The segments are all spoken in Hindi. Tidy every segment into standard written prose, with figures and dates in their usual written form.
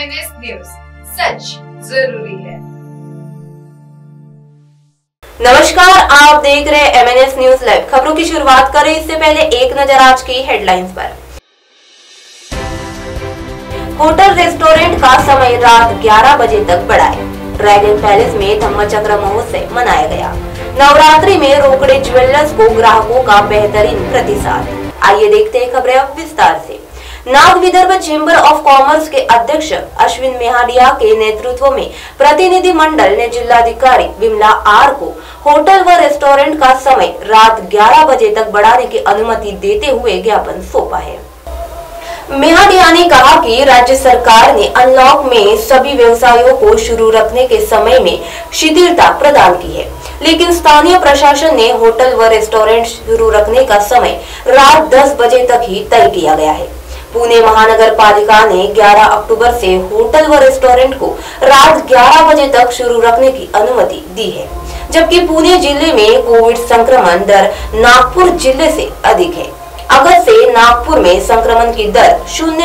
MNS न्यूज, सच जरूरी है। नमस्कार, आप देख रहे हैं MNS न्यूज लाइव। खबरों की शुरुआत करें इससे पहले एक नजर आज की हेडलाइंस पर। होटल रेस्टोरेंट का समय रात 11 बजे तक बढ़ाए। ड्रैगन पैलेस में धम्मचक्र महोत्सव मनाया गया। नवरात्रि में रोकड़े ज्वेलर्स को ग्राहकों का बेहतरीन प्रतिसाद। आइए देखते हैं खबरें अब विस्तार से। Nag Vidarbha chamber of commerce के अध्यक्ष अश्विन मेहाडिया के नेतृत्व में प्रतिनिधि मंडल ने जिलाधिकारी विमला आर को होटल व रेस्टोरेंट का समय रात 11 बजे तक बढ़ाने की अनुमति देते हुए ज्ञापन सौंपा है। मेहाडिया ने कहा कि राज्य सरकार ने अनलॉक में सभी व्यवसायों को शुरू रखने के समय में शिथिलता प्रदान की है, लेकिन स्थानीय प्रशासन ने होटल व रेस्टोरेंट शुरू रखने का समय रात 10 बजे तक ही तय किया गया है। पुणे महानगर पालिका ने 11 अक्टूबर से होटल व रेस्टोरेंट को रात 11 बजे तक शुरू रखने की अनुमति दी है, जबकि पुणे जिले में कोविड संक्रमण दर नागपुर जिले से अधिक है। अगस्त से नागपुर में संक्रमण की दर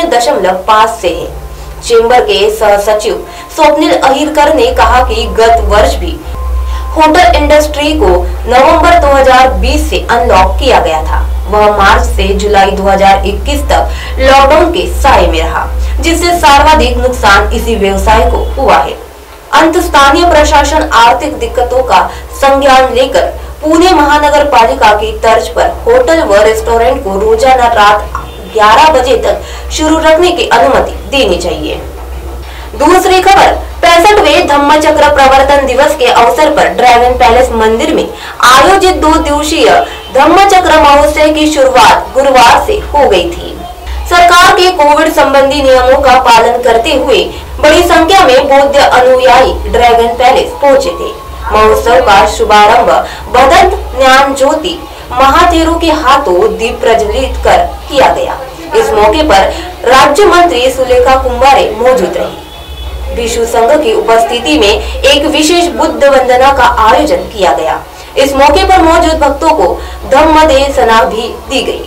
0.5 से है। चेंबर के सह सचिव स्वप्निल अहिरकर ने कहा कि गत वर्ष भी होटल इंडस्ट्री को नवंबर 2020 से अनलॉक किया गया था। वह मार्च से जुलाई 2021 तक लॉकडाउन के साए में रहा, जिससे सर्वाधिक नुकसान इसी व्यवसाय को हुआ है। अंत स्थानीय प्रशासन आर्थिक दिक्कतों का संज्ञान लेकर पुणे महानगर पालिका की तर्ज पर होटल व रेस्टोरेंट को रोजाना रात 11 बजे तक शुरू रखने की अनुमति देनी चाहिए। दूसरी खबर, 65वें धम्मचक्र प्रवर्तन दिवस के अवसर पर ड्रैगन पैलेस मंदिर में आयोजित 2 दिवसीय धम्मचक्र महोत्सव की शुरुआत गुरुवार से हो गई थी। सरकार के कोविड संबंधी नियमों का पालन करते हुए बड़ी संख्या में बौद्ध अनुयायी ड्रैगन पैलेस पहुंचे थे। महोत्सव का शुभारंभ भदंत ज्ञान ज्योति महाथेरो के हाथों दीप प्रज्वलित कर किया गया। इस मौके पर राज्य मंत्री सुलेखा कुंभारे मौजूद रही। विश्व संघ की उपस्थिति में एक विशेष बुद्ध वंदना का आयोजन किया गया। इस मौके पर मौजूद भक्तों को धम्मदेसना भी दी गई।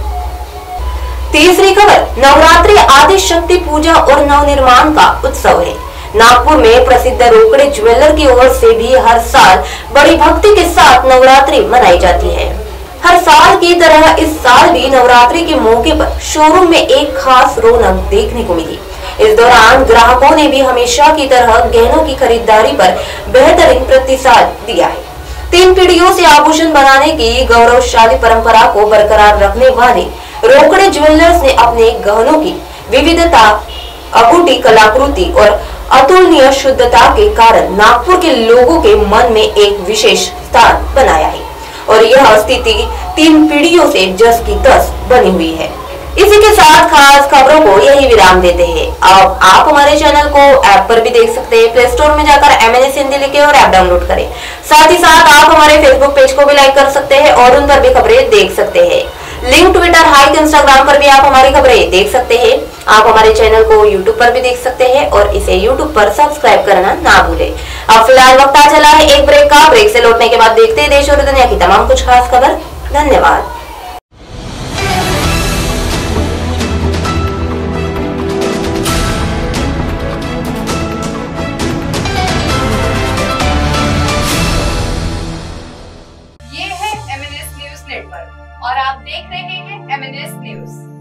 तीसरी खबर, नवरात्रि आदि शक्ति पूजा और नवनिर्माण का उत्सव है। नागपुर में प्रसिद्ध रोकड़े ज्वेलर की ओर से भी हर साल बड़ी भक्ति के साथ नवरात्रि मनाई जाती है। हर साल की तरह इस साल भी नवरात्रि के मौके पर शोरूम में एक खास रौनक देखने को मिली। इस दौरान ग्राहकों ने भी हमेशा की तरह गहनों की खरीदारी पर बेहतरीन प्रतिसाद दिया है। 3 पीढ़ियों से आभूषण बनाने की गौरवशाली परंपरा को बरकरार रखने वाले रोकड़े ज्वेलर्स ने अपने गहनों की विविधता, अकुटी कलाकृति और अतुलनीय शुद्धता के कारण नागपुर के लोगों के मन में एक विशेष स्थान बनाया है और यह स्थिति 3 पीढ़ियों से जस की तस बनी हुई है। इसी के साथ खास खबरों को यही विराम देते हैं। अब आप हमारे चैनल को ऐप पर भी देख सकते हैं। प्ले स्टोर में जाकर MNS हिंदी लिखें और ऐप डाउनलोड करें। साथ ही साथ आप हमारे फेसबुक पेज को भी लाइक कर सकते हैं और उन पर भी खबरें देख सकते हैं। लिंक ट्विटर, हाइक, इंस्टाग्राम पर भी आप हमारी खबरें देख सकते हैं। आप हमारे चैनल को यूट्यूब पर भी देख सकते हैं और इसे यूट्यूब पर सब्सक्राइब करना ना भूलें। अब फिलहाल वक्त आ चला है एक ब्रेक का। ब्रेक से लौटने के बाद देखते हैं देश और दुनिया की तमाम कुछ खास खबर। धन्यवाद। ये है MNS न्यूज नेटवर्क और आप देख रहे हैं MNS न्यूज।